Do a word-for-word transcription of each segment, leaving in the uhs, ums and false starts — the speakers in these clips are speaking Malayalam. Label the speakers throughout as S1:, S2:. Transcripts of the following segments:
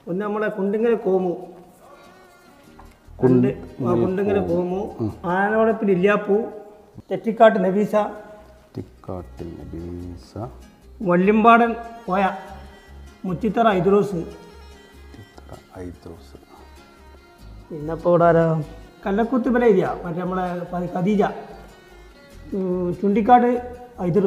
S1: ഒന്ന് നമ്മളെ കുണ്ടിങ്ങൽ കോമു കുണ്ട് കുണ്ടിങ്ങൽ കോമു ആനവളപ്പിൽ ഇല്ലാപ്പൂ തെറ്റിക്കാട്ട് നബീസ
S2: തെറ്റിക്കാട്ടിൽ നബീസ
S1: വല്യമ്പാടൻ പോയ മുച്ചിത്തറ ഐദ്രോസ്
S2: ഐദ്രോസ്
S1: പിന്നപ്പോൾ ഇവിടെ ആരാ കല്ലക്കുത്ത് വില ഇല്ല മറ്റേ നമ്മളെ ഖദീജ ചുണ്ടിക്കാട് ഐദർ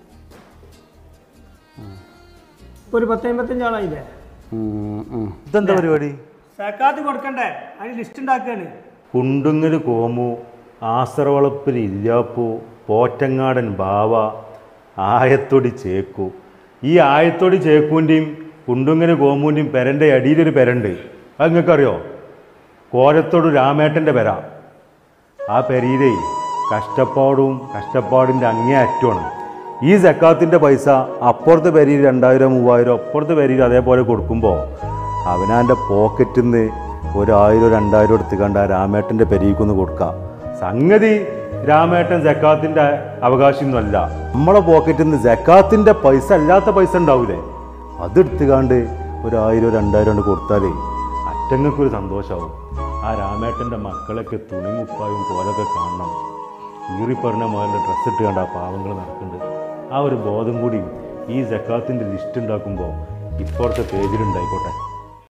S1: ഇപ്പോൾ ഒരു പത്തമ്പത്തഞ്ച് ആളായില്ലേ
S3: ഇതെന്താ പരിപാടി
S1: സക്കാത്ത് കൊടുക്കണ്ടേ അതിന് ലിസ്റ്റ് ഉണ്ടാക്കുകയാണ്
S3: കുണ്ടുങ്ങൽ കോമു ആസറവളപ്പിൽ ഇല്ലാപ്പൂ പോറ്റങ്ങാടൻ ബാവ ആയത്തൊടി ചേക്കു ഈ ആയത്തൊടി ചേക്കുവിൻ്റെയും കുണ്ടുങ്ങൽ കോമുവിൻ്റെയും പെരൻ്റെ അടിയിലൊരു പെരണ്ട് അത് നിങ്ങൾക്കറിയോ കോരത്തോട് രാമേട്ടൻ്റെ പെര ആ പെരയിലേ കഷ്ടപ്പാടും കഷ്ടപ്പാടിൻ്റെ അങ്ങേ അറ്റമാണ് ഈ സക്കാത്തിൻ്റെ പൈസ അപ്പുറത്തെ പെരയിൽ രണ്ടായിരം മൂവായിരം അപ്പുറത്തെ പെരയിൽ അതേപോലെ കൊടുക്കുമ്പോൾ അവനാൻ്റെ പോക്കറ്റിൽ നിന്ന് ഒരായിരം രണ്ടായിരം എടുത്തുകൊണ്ട് ആ രാമേട്ടൻ്റെ പെരയിക്കൊന്ന് കൊടുക്കുക സംഗതി രാമേട്ടൻ സക്കാത്തിൻ്റെ അവകാശമൊന്നുമല്ല നമ്മളെ പോക്കറ്റിൽ നിന്ന് സക്കാത്തിൻ്റെ പൈസ അല്ലാത്ത പൈസ ഉണ്ടാവില്ലേ അതെടുത്തുകാണ്ട് ഒരായിരം രണ്ടായിരം കൊണ്ട് കൊടുത്താലേ അറ്റങ്ങൾക്കൊരു സന്തോഷമാവും ആ രാമേട്ടൻ്റെ മക്കളൊക്കെ തുണിമുപ്പായും പോലൊക്കെ കാണണം ഈറിപ്പറഞ്ഞ മുതലിൻ്റെ ഡ്രസ്സ് ഇട്ട് കണ്ട ആ പാവങ്ങൾ നടക്കുന്നുണ്ട് ആ ഒരു ബോധം കൂടി ഈ സക്കാത്തിൻ്റെ ലിസ്റ്റ് ഉണ്ടാക്കുമ്പോൾ ഇപ്പോഴത്തെ പേജിലുണ്ടായിക്കോട്ടെ.